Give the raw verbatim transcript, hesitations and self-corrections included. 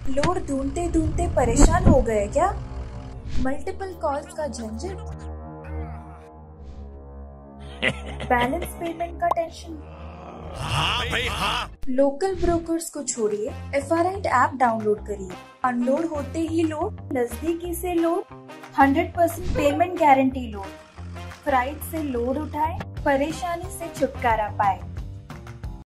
Load ढूंढते ढूंढते परेशान हो गए क्या? मल्टीपल कॉल्स का झंझट, बैलेंस पेमेंट का टेंशन। हाँ भाई हाँ। लोकल ब्रोकर्स को छोड़िए, F R I app download करिए। अनलोड होते ही लोड, नजदीकी से load, hundred percent payment guarantee load. Freight से लोड उठाए, परेशानी से छुटकारा पाए।